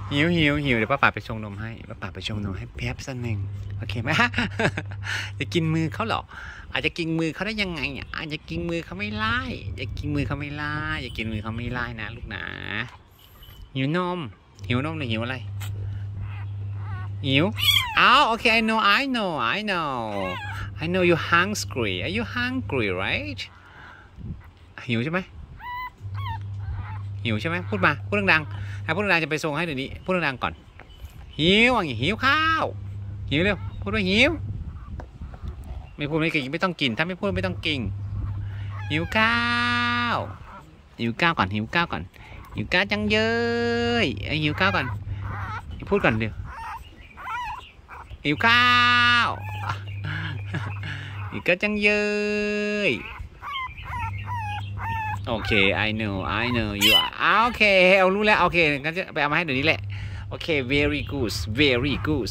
หิวเดี๋ยวป้าป่าไปชงนมให้ป้าป่าไปชงนมให้แป๊บสักหนึ่งโอเคไหมจะกินมือเขาหรออาจจะกินมือเขาได้ยังไงอาจจะกินมือเขาไม่ไล่อย่ากินมือเขาไม่ไล่อย่ากินมือเขาไม่ไล่นะลูกนะหิวนมหรือหิวอะไรหิวอ้าวโอเค I know you hungry are you hungry right หิวใช่ไหมพูดมาพูดดังๆพูดดังๆจะไปส่งให้เดี๋ยวนี้พูดดังๆก่อนหิวข้าวหิวเร็วพูดว่าหิวไม่พูดไม่กินไม่ต้องกินถ้าไม่พูดไม่ต้องกินหิวข้าวก่อนหิวข้าวจังเย้ยหิวข้าวก่อนพูดก่อนเดี๋ยวหิวข้าวหิวข้าวจังเย้ยโอเค I know you are โอเคเอารู้แล้วโอเคงั้นจะไปเอามาให้เดี๋ยวนี้แหละโอเค very good